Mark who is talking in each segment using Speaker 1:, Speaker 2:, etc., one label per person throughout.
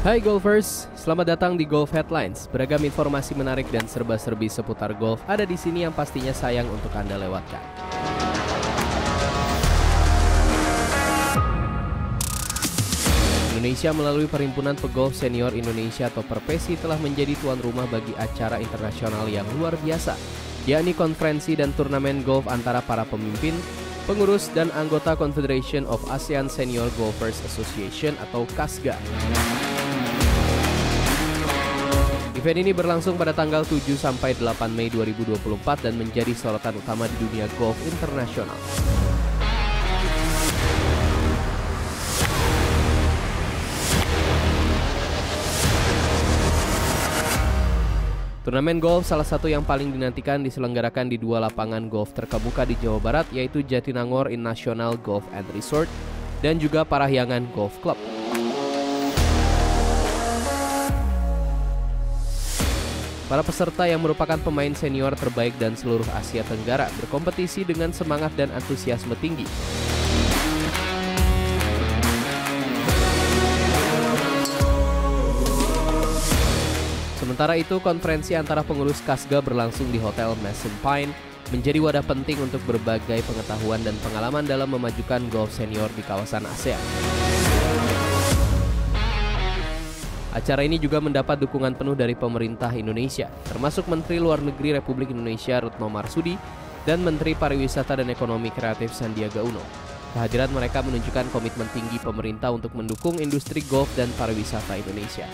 Speaker 1: Hai golfers, selamat datang di Golf Headlines. Beragam informasi menarik dan serba-serbi seputar golf ada di sini yang pastinya sayang untuk Anda lewatkan. Indonesia melalui Perhimpunan Pegolf Senior Indonesia atau Perpesi telah menjadi tuan rumah bagi acara internasional yang luar biasa, yakni konferensi dan turnamen golf antara para pemimpin, pengurus, dan anggota Confederation of ASEAN Senior Golfers Association atau KASGA. Event ini berlangsung pada tanggal 7 sampai 8 Mei 2024 dan menjadi sorotan utama di dunia golf internasional. Turnamen golf salah satu yang paling dinantikan diselenggarakan di dua lapangan golf terkemuka di Jawa Barat, yaitu Jatinangor International Golf and Resort dan juga Parahyangan Golf Club. Para peserta yang merupakan pemain senior terbaik dan seluruh Asia Tenggara berkompetisi dengan semangat dan antusiasme tinggi. Sementara itu, konferensi antara pengurus KASGA berlangsung di Hotel Mason Pine menjadi wadah penting untuk berbagai pengetahuan dan pengalaman dalam memajukan golf senior di kawasan ASEAN. Acara ini juga mendapat dukungan penuh dari pemerintah Indonesia, termasuk Menteri Luar Negeri Republik Indonesia Retno Marsudi dan Menteri Pariwisata dan Ekonomi Kreatif Sandiaga Uno. Kehadiran mereka menunjukkan komitmen tinggi pemerintah untuk mendukung industri golf dan pariwisata Indonesia.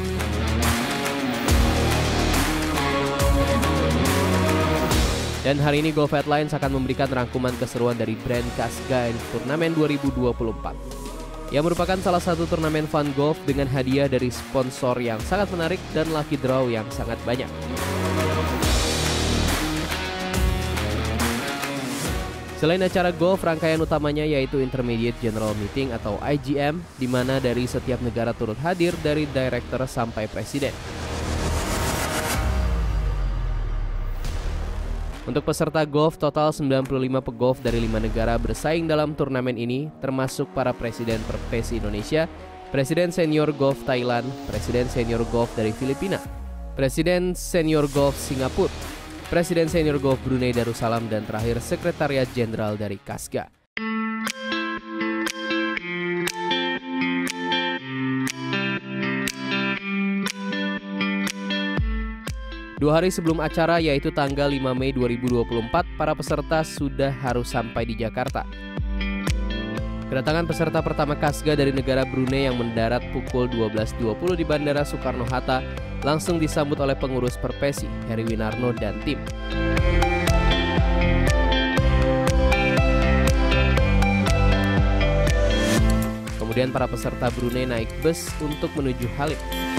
Speaker 1: Dan hari ini Golf Headlines akan memberikan rangkuman keseruan dari brand KASGA Turnamen 2024. Yang merupakan salah satu turnamen fun golf dengan hadiah dari sponsor yang sangat menarik dan lucky draw yang sangat banyak. Selain acara golf, rangkaian utamanya yaitu Intermediate General Meeting atau IGM, di mana dari setiap negara turut hadir dari director sampai presiden. Untuk peserta golf, total 95 pegolf dari 5 negara bersaing dalam turnamen ini, termasuk para presiden Perpesi Indonesia, Presiden Senior Golf Thailand, Presiden Senior Golf dari Filipina, Presiden Senior Golf Singapura, Presiden Senior Golf Brunei Darussalam, dan terakhir Sekretariat Jenderal dari KASGA. Dua hari sebelum acara, yaitu tanggal 5 Mei 2024, para peserta sudah harus sampai di Jakarta. Kedatangan peserta pertama KASGA dari negara Brunei yang mendarat pukul 12.20 di Bandara Soekarno-Hatta langsung disambut oleh pengurus Perpesi, Heri Winarno dan tim. Kemudian para peserta Brunei naik bus untuk menuju Halim.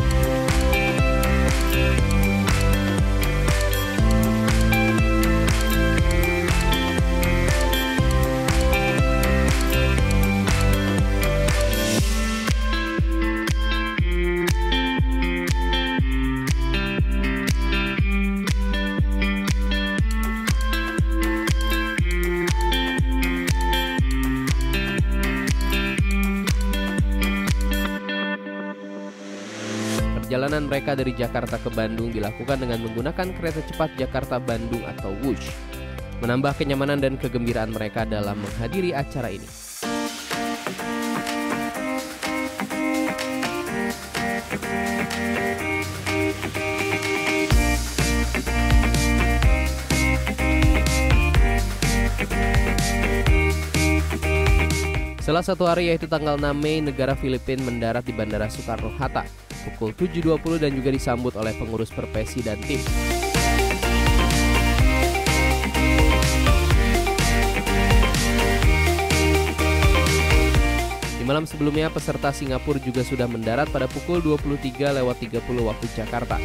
Speaker 1: Perjalanan mereka dari Jakarta ke Bandung dilakukan dengan menggunakan kereta cepat Jakarta-Bandung atau Wush, menambah kenyamanan dan kegembiraan mereka dalam menghadiri acara ini. Setelah satu hari, yaitu tanggal 6 Mei, negara Filipina mendarat di Bandara Soekarno-Hatta pukul 7.20 dan juga disambut oleh pengurus Perpesi dan tim. Di malam sebelumnya, peserta Singapura juga sudah mendarat pada pukul 23.30 waktu Jakarta.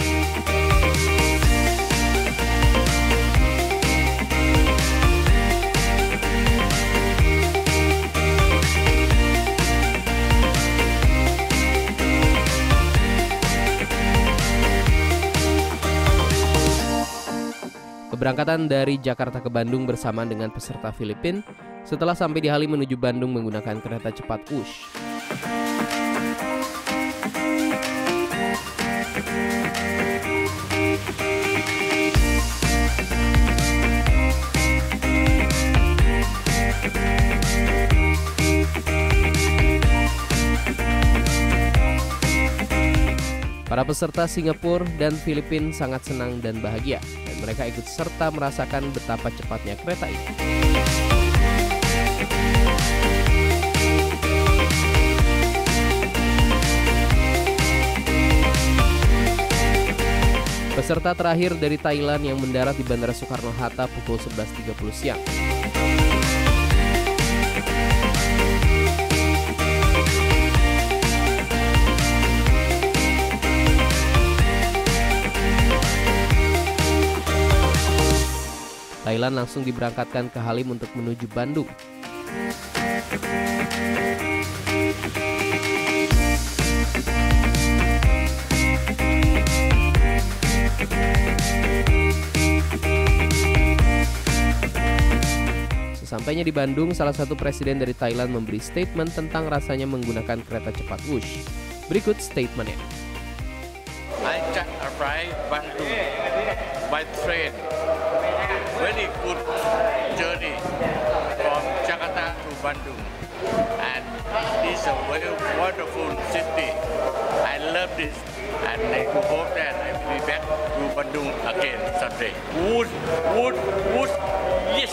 Speaker 1: Keberangkatan dari Jakarta ke Bandung bersamaan dengan peserta Filipina. Setelah sampai di Halim menuju Bandung menggunakan kereta cepat Wush. Para peserta Singapura dan Filipina sangat senang dan bahagia, dan mereka ikut serta merasakan betapa cepatnya kereta itu. Peserta terakhir dari Thailand yang mendarat di Bandara Soekarno-Hatta pukul 11.30 siang. Thailand langsung diberangkatkan ke Halim untuk menuju Bandung. Sesampainya di Bandung, salah satu presiden dari Thailand memberi statement tentang rasanya menggunakan kereta cepat Wush. Berikut statementnya.
Speaker 2: I just arrived Bandung by train. Very good journey from Jakarta to Bandung, and this is a very wonderful city. I love this, and I hope that I will be back to Bandung again someday. Wood, yes.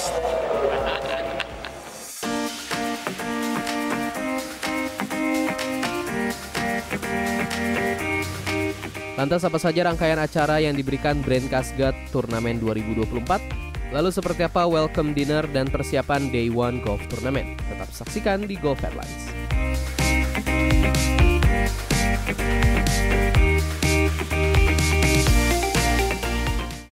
Speaker 1: Lantas apa saja rangkaian acara yang diberikan Brand Kasgat Turnamen 2024? Lalu seperti apa welcome dinner dan persiapan Day One Golf Turnamen? Tetap saksikan di Golf Headlines.